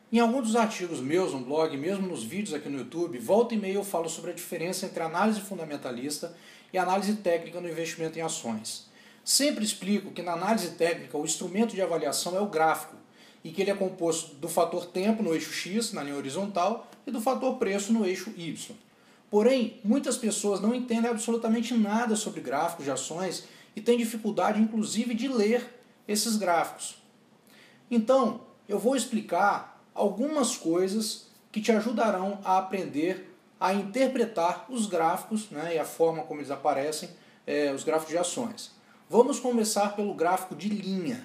Em alguns dos artigos meus no blog, mesmo nos vídeos aqui no YouTube, volta e meia eu falo sobre a diferença entre análise fundamentalista e análise técnica no investimento em ações. Sempre explico que na análise técnica o instrumento de avaliação é o gráfico e que ele é composto do fator tempo no eixo X, na linha horizontal, e do fator preço no eixo Y. Porém, muitas pessoas não entendem absolutamente nada sobre gráficos de ações e têm dificuldade, inclusive, de ler esses gráficos. Então, eu vou explicar algumas coisas que te ajudarão a aprender a interpretar os gráficos, e a forma como eles aparecem, os gráficos de ações. Vamos começar pelo gráfico de linha.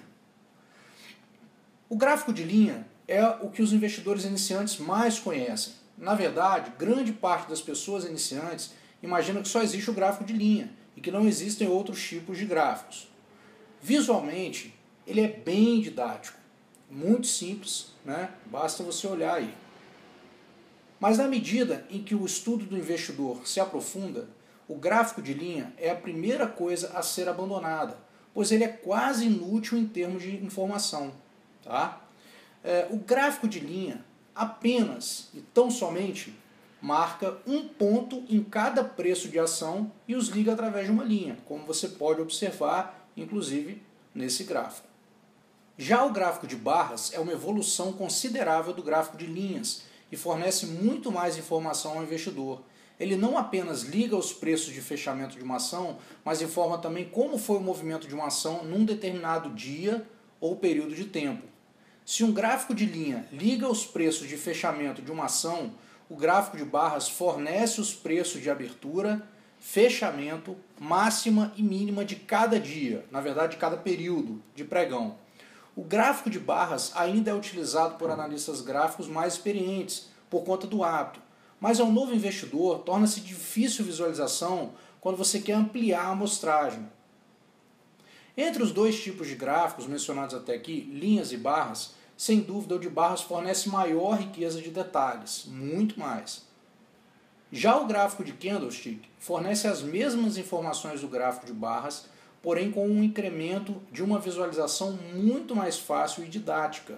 O gráfico de linha é o que os investidores iniciantes mais conhecem. Na verdade, grande parte das pessoas iniciantes imagina que só existe o gráfico de linha e que não existem outros tipos de gráficos. Visualmente, ele é bem didático, muito simples, basta você olhar aí. Mas na medida em que o estudo do investidor se aprofunda, o gráfico de linha é a primeira coisa a ser abandonada, pois ele é quase inútil em termos de informação. O gráfico de linha apenas e tão somente marca um ponto em cada preço de ação e os liga através de uma linha, como você pode observar, inclusive, nesse gráfico. Já o gráfico de barras é uma evolução considerável do gráfico de linhas e fornece muito mais informação ao investidor. Ele não apenas liga os preços de fechamento de uma ação, mas informa também como foi o movimento de uma ação num determinado dia ou período de tempo. Se um gráfico de linha liga os preços de fechamento de uma ação, o gráfico de barras fornece os preços de abertura, fechamento, máxima e mínima de cada dia, na verdade de cada período de pregão. O gráfico de barras ainda é utilizado por analistas gráficos mais experientes, por conta do hábito, mas ao novo investidor torna-se difícil visualização quando você quer ampliar a amostragem. Entre os dois tipos de gráficos mencionados até aqui, linhas e barras, sem dúvida o de barras fornece maior riqueza de detalhes, muito mais. Já o gráfico de candlestick fornece as mesmas informações do gráfico de barras, porém com um incremento de uma visualização muito mais fácil e didática.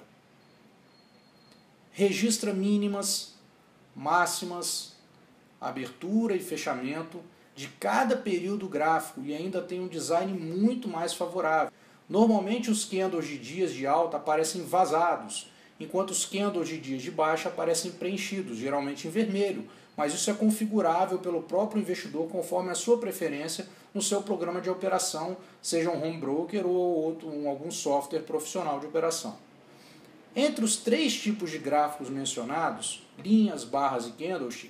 Registra mínimas, máximas, abertura e fechamento de cada período gráfico e ainda tem um design muito mais favorável. Normalmente os candles de dias de alta aparecem vazados, enquanto os candles de dias de baixa aparecem preenchidos, geralmente em vermelho, mas isso é configurável pelo próprio investidor conforme a sua preferência no seu programa de operação, seja um home broker ou algum software profissional de operação. Entre os três tipos de gráficos mencionados, linhas, barras e candlestick,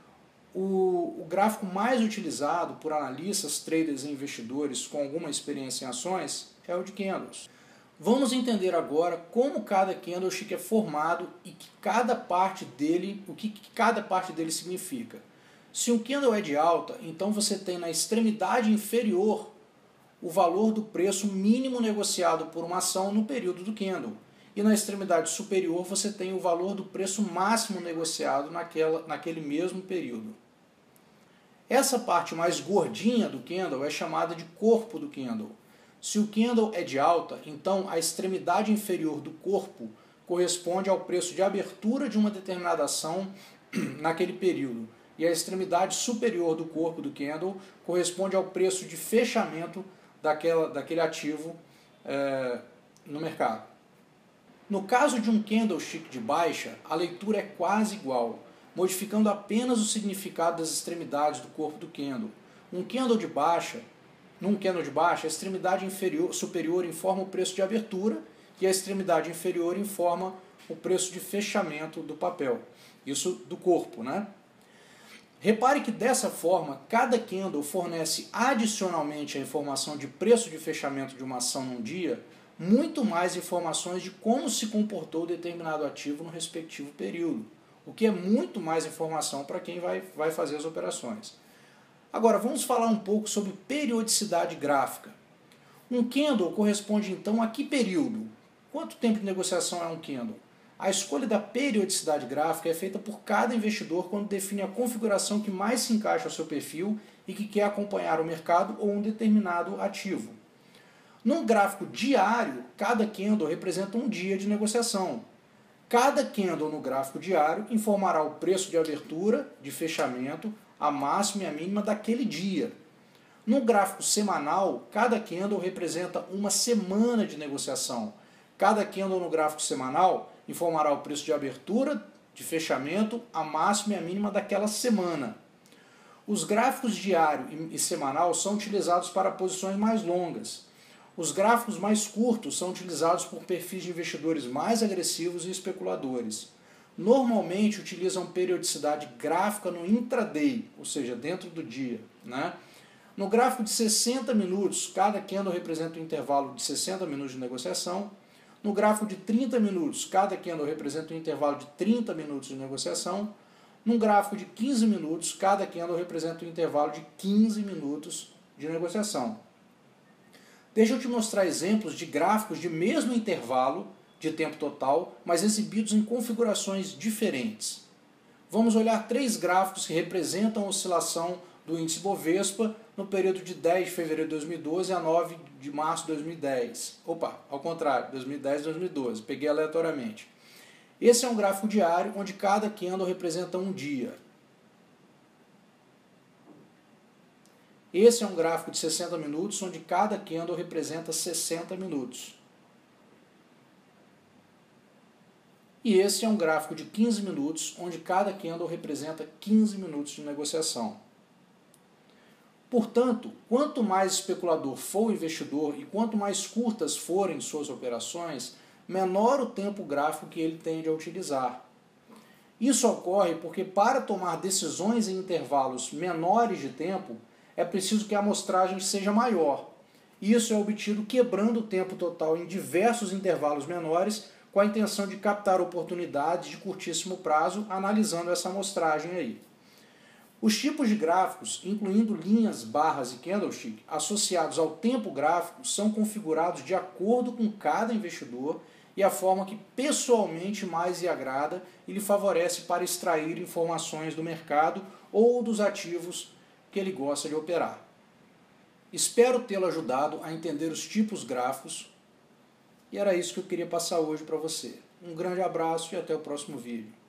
o gráfico mais utilizado por analistas, traders e investidores com alguma experiência em ações é o de candles. Vamos entender agora como cada candlestick é formado e o que cada parte dele significa. Se um candle é de alta, então você tem na extremidade inferior o valor do preço mínimo negociado por uma ação no período do candle. E na extremidade superior você tem o valor do preço máximo negociado naquele mesmo período. Essa parte mais gordinha do candle é chamada de corpo do candle. Se o candle é de alta, então a extremidade inferior do corpo corresponde ao preço de abertura de uma determinada ação naquele período. E a extremidade superior do corpo do candle corresponde ao preço de fechamento daquele ativo no mercado. No caso de um candlestick de baixa, a leitura é quase igual, modificando apenas o significado das extremidades do corpo do candle. Num candle de baixa, a extremidade superior informa o preço de abertura e a extremidade inferior informa o preço de fechamento do papel. Isso do corpo, Repare que dessa forma, cada candle fornece adicionalmente a informação de preço de fechamento de uma ação num dia, muito mais informações de como se comportou determinado ativo no respectivo período, o que é muito mais informação para quem vai fazer as operações. Agora, vamos falar um pouco sobre periodicidade gráfica. Um candle corresponde então a que período? Quanto tempo de negociação é um candle? A escolha da periodicidade gráfica é feita por cada investidor quando define a configuração que mais se encaixa ao seu perfil e que quer acompanhar o mercado ou um determinado ativo. Num gráfico diário, cada candle representa um dia de negociação. Cada candle no gráfico diário informará o preço de abertura, de fechamento, a máxima e a mínima daquele dia. No gráfico semanal, cada candle representa uma semana de negociação. Cada candle no gráfico semanal informará o preço de abertura, de fechamento, a máxima e a mínima daquela semana. Os gráficos diário e semanal são utilizados para posições mais longas. Os gráficos mais curtos são utilizados por perfis de investidores mais agressivos e especuladores. Normalmente utilizam periodicidade gráfica no intraday, ou seja, dentro do dia, né? No gráfico de 60 minutos, cada candle representa um intervalo de 60 minutos de negociação. No gráfico de 30 minutos, cada candle representa um intervalo de 30 minutos de negociação. Num gráfico de 15 minutos, cada candle representa um intervalo de 15 minutos de negociação. Deixa eu te mostrar exemplos de gráficos de mesmo intervalo de tempo total, mas exibidos em configurações diferentes. Vamos olhar 3 gráficos que representam a oscilação do índice Bovespa no período de 10 de fevereiro de 2012 a 9 de março de 2010. Opa, ao contrário, 2010 e 2012, peguei aleatoriamente. Esse é um gráfico diário onde cada candle representa um dia. Esse é um gráfico de 60 minutos onde cada candle representa 60 minutos. E esse é um gráfico de 15 minutos onde cada candle representa 15 minutos de negociação. Portanto, quanto mais especulador for o investidor e quanto mais curtas forem suas operações, menor o tempo gráfico que ele tende a utilizar. Isso ocorre porque para tomar decisões em intervalos menores de tempo, é preciso que a amostragem seja maior. Isso é obtido quebrando o tempo total em diversos intervalos menores com a intenção de captar oportunidades de curtíssimo prazo, analisando essa amostragem aí. Os tipos de gráficos, incluindo linhas, barras e candlestick, associados ao tempo gráfico, são configurados de acordo com cada investidor e a forma que pessoalmente mais lhe agrada e lhe favorece para extrair informações do mercado ou dos ativos que ele gosta de operar. Espero tê-lo ajudado a entender os tipos gráficos e era isso que eu queria passar hoje para você. Um grande abraço e até o próximo vídeo.